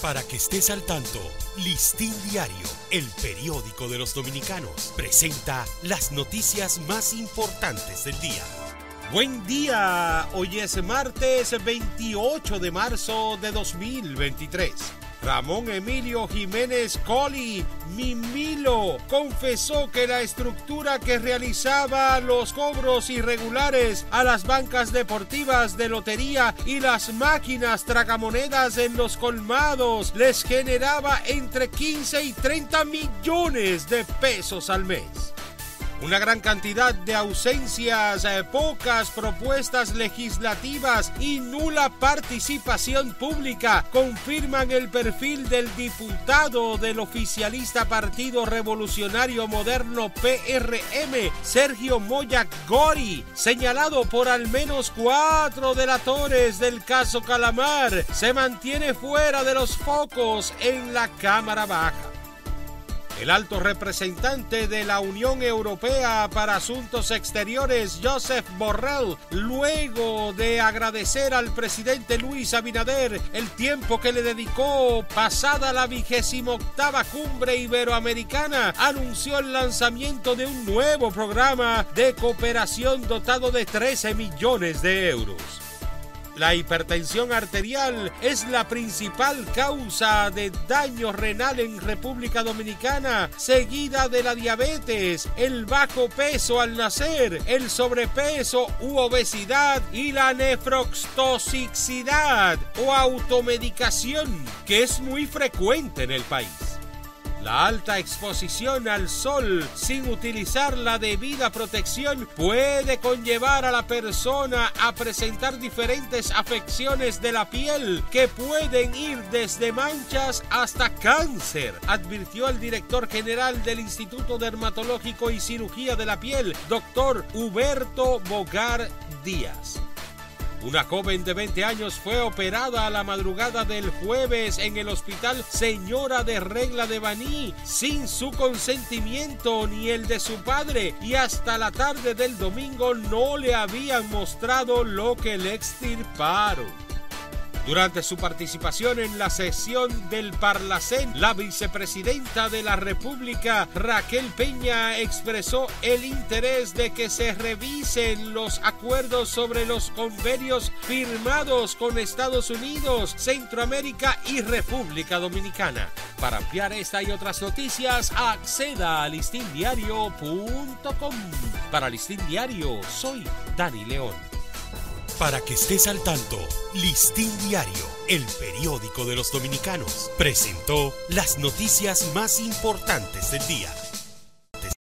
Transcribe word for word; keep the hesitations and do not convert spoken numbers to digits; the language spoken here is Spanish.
Para que estés al tanto, Listín Diario, el periódico de los dominicanos, presenta las noticias más importantes del día. Buen día, hoy es martes veintiocho de marzo de dos mil veintitrés. Ramón Emilio Jiménez Colli, Mimilo, confesó que la estructura que realizaba los cobros irregulares a las bancas deportivas de lotería y las máquinas tragamonedas en los colmados les generaba entre quince y treinta millones de pesos al mes. Una gran cantidad de ausencias, eh, pocas propuestas legislativas y nula participación pública confirman el perfil del diputado del oficialista Partido Revolucionario Moderno P R M, Sergio Moya Gori, señalado por al menos cuatro delatores del caso Calamar. Se mantiene fuera de los focos en la Cámara Baja. El alto representante de la Unión Europea para Asuntos Exteriores, Josep Borrell, luego de agradecer al presidente Luis Abinader el tiempo que le dedicó pasada la vigésima octava cumbre iberoamericana, anunció el lanzamiento de un nuevo programa de cooperación dotado de trece millones de euros. La hipertensión arterial es la principal causa de daño renal en República Dominicana, seguida de la diabetes, el bajo peso al nacer, el sobrepeso u obesidad y la nefrotoxicidad o automedicación, que es muy frecuente en el país. La alta exposición al sol sin utilizar la debida protección puede conllevar a la persona a presentar diferentes afecciones de la piel que pueden ir desde manchas hasta cáncer, advirtió el director general del Instituto Dermatológico y Cirugía de la Piel, doctor Huberto Bogar Díaz. Una joven de veinte años fue operada a la madrugada del jueves en el Hospital Señora de Regla de Baní sin su consentimiento ni el de su padre, y hasta la tarde del domingo no le habían mostrado lo que le extirparon. Durante su participación en la sesión del Parlacén, la vicepresidenta de la República, Raquel Peña, expresó el interés de que se revisen los acuerdos sobre los convenios firmados con Estados Unidos, Centroamérica y República Dominicana. Para ampliar esta y otras noticias, acceda a listín diario punto com. Para Listín Diario, soy Dani León. Para que estés al tanto, Listín Diario, el periódico de los dominicanos, presentó las noticias más importantes del día.